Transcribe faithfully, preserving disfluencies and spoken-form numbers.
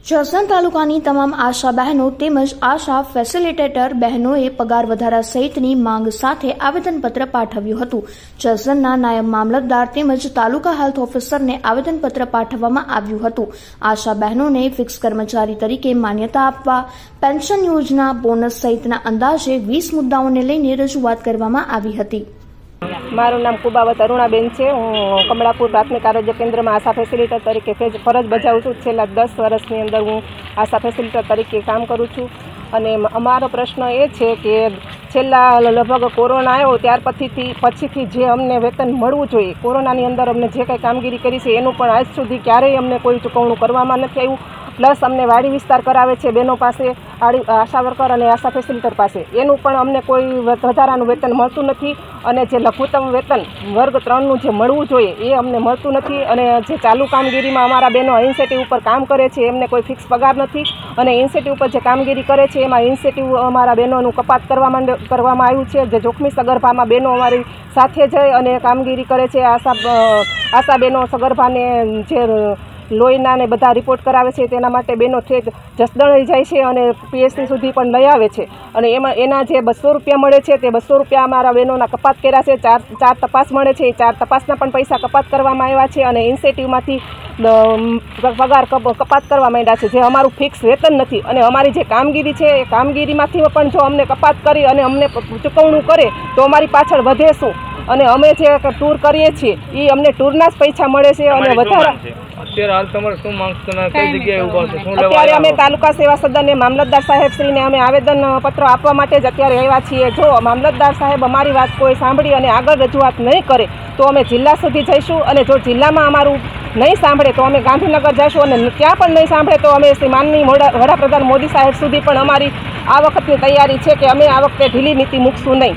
જસદણ તાલુકાની તમામ આશા બહેનો તેમજ આશા ફેસિલિટેટર બહેનોએ પગાર વધારા સહિતની માંગ સાથે આવેદનપત્ર પાઠવ્યું હતું। જસદણના નાયબ મામલતદાર તેમજ તાલુકા હેલ્થ ઓફિસરને આવેદનપત્ર પાઠવવામાં આવ્યું હતું। આશા બહેનોને ફિક્સ કર્મચારી તરીકે માન્યતા આપવા, પેન્શન યોજના, બોનસ સહિતના અંદાજે વીસ મુદ્દાઓને લઈને રજૂઆત કરવામાં આવી હતી। મારું નામ કુબાવત અરુણાબેન છે। હું કમળાપુર પ્રાથમિક આરોગ્ય કેન્દ્રમાં આશા ફેસિલિટર તરીકે ફરજ બજાવું છું। છેલ્લા દસ વર્ષની અંદર હું આશા ફેસિલિટર તરીકે કામ કરું છું અને અમારો પ્રશ્ન એ છે કે છેલ્લા લગભગ કોરોના આવ્યો ત્યાર પછીથી પછીથી જે અમને વેતન મળવું જોઈએ, કોરોનાની અંદર અમને જે કંઈ કામગીરી કરી છે એનું પણ આજ સુધી ક્યારેય અમને કોઈ ચૂકવણું કરવામાં નથી આવ્યું। પ્લસ અમને વાડી વિસ્તાર કરાવે છે બહેનો પાસે, આશા વર્કર અને આશા ફેસિલિટર પાસે, એનું પણ અમને કોઈ વધારાનું વેતન મળતું નથી અને જે લઘુત્તમ વેતન વર્ગ ત્રણનું જે મળવું જોઈએ એ અમને મળતું નથી અને જે ચાલુ કામગીરીમાં અમારા બહેનો ઇન્સેન્ટિવ ઉપર કામ કરે છે એમને કોઈ ફિક્સ પગાર નથી અને ઇન્સેન્ટિવ ઉપર જે કામગીરી કરે છે એમાં ઇન્સેન્ટિવ અમારા બહેનોનું કપાત કરવામાં કરવામાં આવ્યું છે। જે જોખમી સગર્ભામાં બહેનો અમારી સાથે જઈ અને કામગીરી કરે છે, આશા આશા બહેનો સગર્ભાને જે લોહીના ને બધા રિપોર્ટ કરાવે છે તેના માટે બહેનો ઠેક જસદણ લઈ જાય છે અને પીએચસી સુધી પણ લઈ આવે છે અને એમાં એના જે બસો રૂપિયા મળે છે તે બસો રૂપિયા અમારા બહેનોના કપાત કર્યા છે। ચાર ચાર તપાસ મળે છે, એ ચાર તપાસના પણ પૈસા કપાત કરવામાં આવ્યા છે અને ઇન્સેન્ટિવમાંથી પગાર કપાત કરવા માંડ્યા છે, જે અમારું ફિક્સ વેતન નથી અને અમારી જે કામગીરી છે એ કામગીરીમાંથી પણ જો અમને કપાત કરી અને અમને ચૂકવણું કરે તો અમારી પાછળ વધે શું અને અમે જે ટૂર કરીએ છીએ એ અમને ટૂરના જ પૈસા મળે છે અને વધારે અત્યારે અમે તાલુકા સેવા સદન મામલતદાર સાહેબ શ્રીને અમે આવેદન પત્ર આપવા માટે જ અત્યારે આવ્યા છીએ। જો મામલતદાર સાહેબ અમારી વાત કોઈ સાંભળી અને આગળ રજૂઆત નહીં કરે તો અમે જિલ્લા સુધી જઈશું અને જો જિલ્લામાં અમારું નહીં સાંભળે તો અમે ગાંધીનગર જઈશું અને ત્યાં પણ નહીં સાંભળે તો અમે શ્રી માનનીય વડાપ્રધાન મોદી સાહેબ સુધી પણ અમારી આ વખતની તૈયારી છે કે અમે આ વખતે ઢીલી નીતિ મૂકશું નહીં।